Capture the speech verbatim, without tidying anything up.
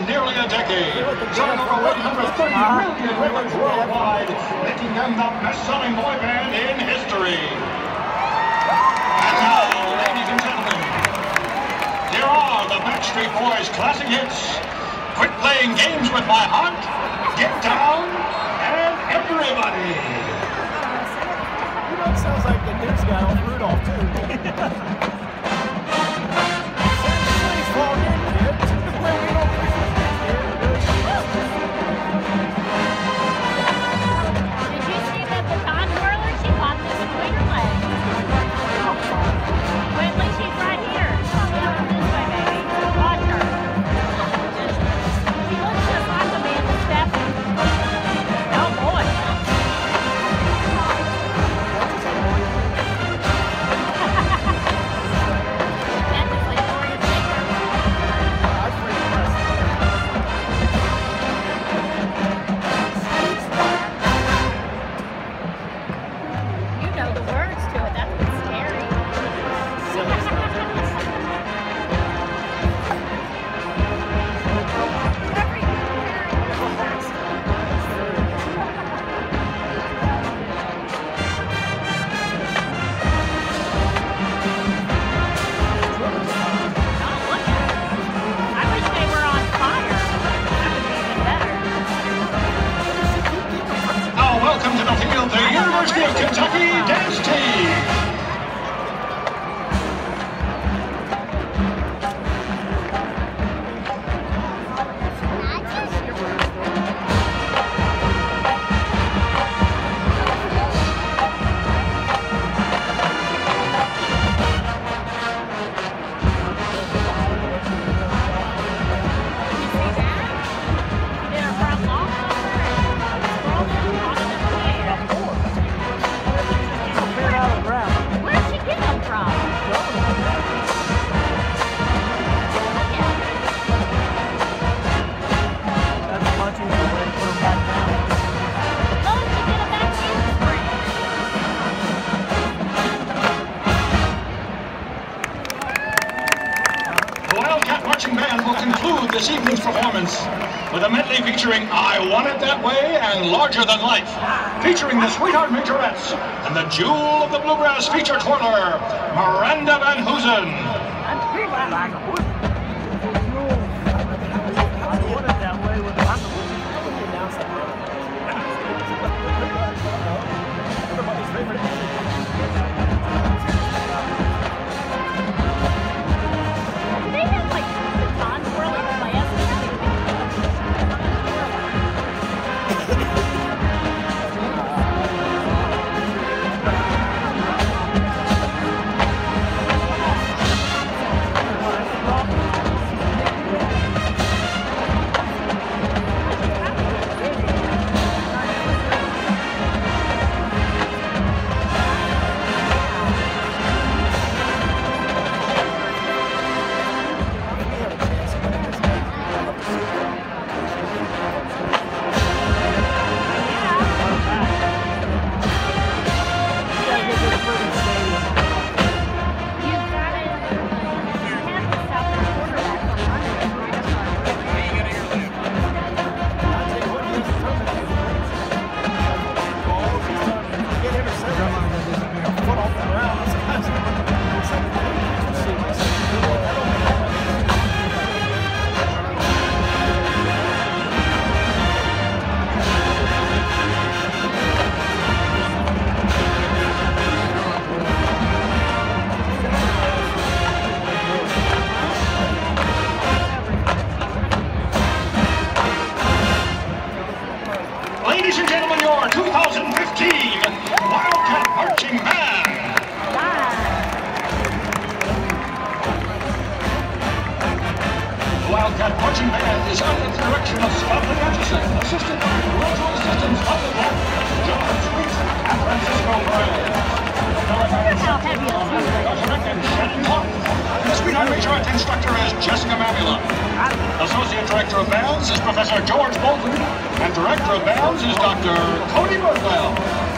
nearly a decade, selling over one hundred thirty million records worldwide, making them the best-selling boy band in history. And now, ladies and gentlemen, here are the Backstreet Boys classic hits, Quit Playing Games With My Heart, Get Down, and Everybody. You know, it sounds like the news guy on Rudolph, too. Welcome to the field, the University of Kentucky dance team. Marching Band will conclude this evening's performance with a medley featuring I Want It That Way and Larger Than Life, featuring the Sweetheart Majorettes and the jewel of the bluegrass feature twirler, Miranda Van Hoosen. Ladies and gentlemen, your two thousand fifteen Wildcat Marching Band. The Wildcat Marching Band is under the direction of Scott Lee Atchison, assisted by parental assistants Michael Wolf, John Sweet, and Francisco Perez. The Sweetheart Majorette instructor is Jessica Mavula. Associate Director of Bands is Professor George Bolton, and Director of Bands is Doctor Cody Birdwell.